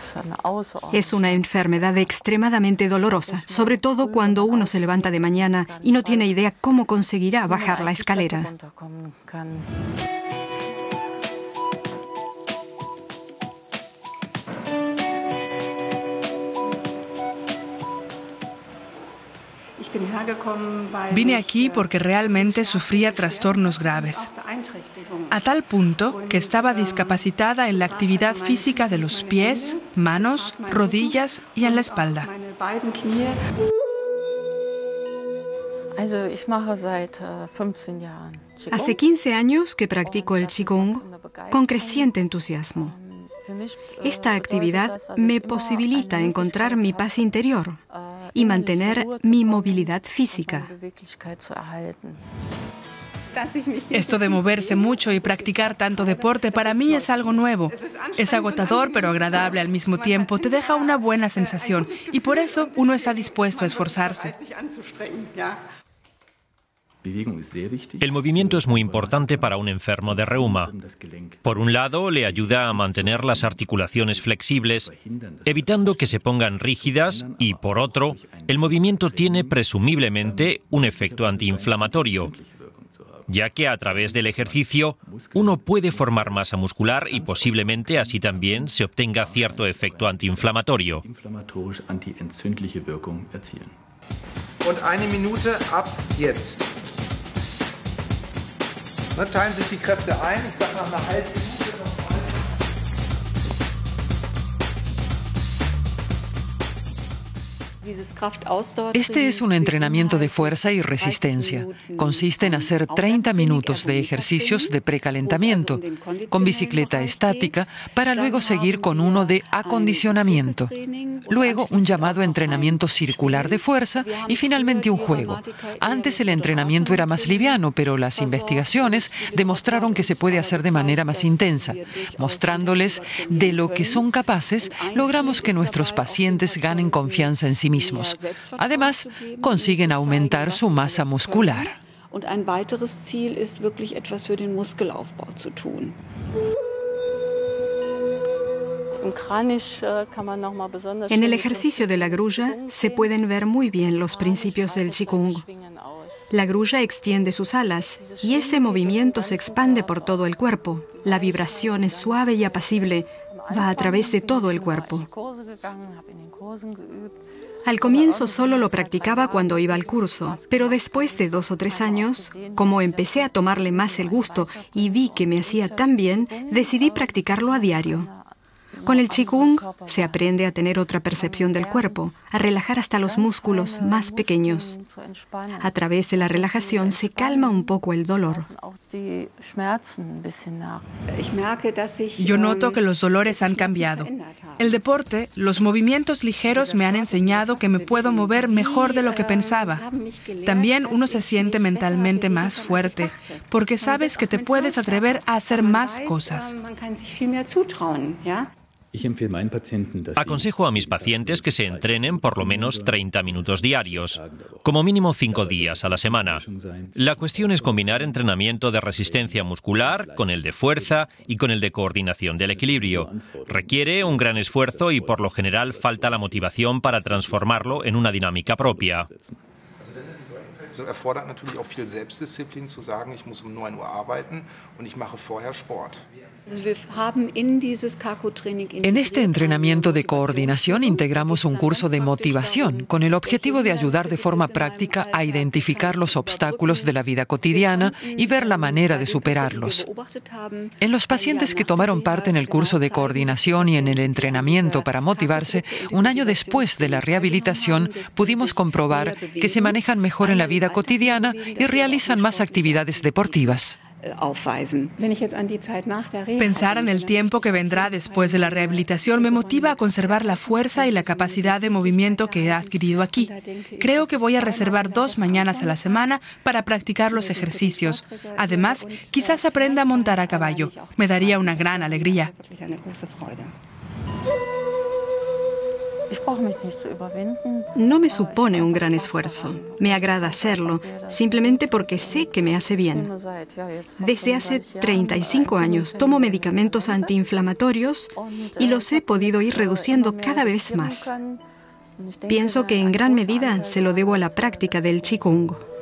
Es una enfermedad extremadamente dolorosa, sobre todo cuando uno se levanta de mañana y no tiene idea cómo conseguirá bajar la escalera. Vine aquí porque realmente sufría trastornos graves, a tal punto que estaba discapacitada en la actividad física de los pies, manos, rodillas y en la espalda. Hace 15 años que practico el Qigong con creciente entusiasmo. Esta actividad me posibilita encontrar mi paz interior y mantener mi movilidad física. Esto de moverse mucho y practicar tanto deporte para mí es algo nuevo. Es agotador pero agradable al mismo tiempo, te deja una buena sensación y por eso uno está dispuesto a esforzarse. El movimiento es muy importante para un enfermo de reuma. Por un lado, le ayuda a mantener las articulaciones flexibles, evitando que se pongan rígidas, y por otro, el movimiento tiene presumiblemente un efecto antiinflamatorio, ya que a través del ejercicio uno puede formar masa muscular y posiblemente así también se obtenga cierto efecto antiinflamatorio. Und 1 Minute ab jetzt. Teilen sich die Kräfte ein. Ich sage nach einer halben Minute nochmal. Este es un entrenamiento de fuerza y resistencia. Consiste en hacer 30 minutos de ejercicios de precalentamiento con bicicleta estática para luego seguir con uno de acondicionamiento. Luego un llamado entrenamiento circular de fuerza y finalmente un juego. Antes el entrenamiento era más liviano, pero las investigaciones demostraron que se puede hacer de manera más intensa. Mostrándoles de lo que son capaces, logramos que nuestros pacientes ganen confianza en sí mismos. Además, consiguen aumentar su masa muscular. En el ejercicio de la grulla se pueden ver muy bien los principios del Qigong. La grulla extiende sus alas y ese movimiento se expande por todo el cuerpo. La vibración es suave y apacible, va a través de todo el cuerpo. Al comienzo solo lo practicaba cuando iba al curso, pero después de 2 o 3 años, como empecé a tomarle más el gusto y vi que me hacía tan bien, decidí practicarlo a diario. Con el Qigong se aprende a tener otra percepción del cuerpo, a relajar hasta los músculos más pequeños. A través de la relajación se calma un poco el dolor. Yo noto que los dolores han cambiado. El deporte, los movimientos ligeros me han enseñado que me puedo mover mejor de lo que pensaba. También uno se siente mentalmente más fuerte, porque sabes que te puedes atrever a hacer más cosas. Aconsejo a mis pacientes que se entrenen por lo menos 30 minutos diarios, como mínimo 5 días a la semana. La cuestión es combinar entrenamiento de resistencia muscular con el de fuerza y con el de coordinación del equilibrio. Requiere un gran esfuerzo y por lo general falta la motivación para transformarlo en una dinámica propia. So erfordert natürlich auch viel Selbstdisziplin zu sagen, ich muss um 9 Uhr arbeiten und ich mache vorher Sport. En este entrenamiento de coordinación integramos un curso de motivación con el objetivo de ayudar de forma práctica a identificar los obstáculos de la vida cotidiana y ver la manera de superarlos. En los pacientes que tomaron parte en el curso de coordinación y en el entrenamiento para motivarse, un año después de la rehabilitación pudimos comprobar que se manejan mejor en la vida cotidiana y realizan más actividades deportivas. Pensar en el tiempo que vendrá después de la rehabilitación me motiva a conservar la fuerza y la capacidad de movimiento que he adquirido aquí. Creo que voy a reservar 2 mañanas a la semana para practicar los ejercicios. Además, quizás aprenda a montar a caballo. Me daría una gran alegría. No me supone un gran esfuerzo. Me agrada hacerlo, simplemente porque sé que me hace bien. Desde hace 35 años tomo medicamentos antiinflamatorios y los he podido ir reduciendo cada vez más. Pienso que en gran medida se lo debo a la práctica del Qigong.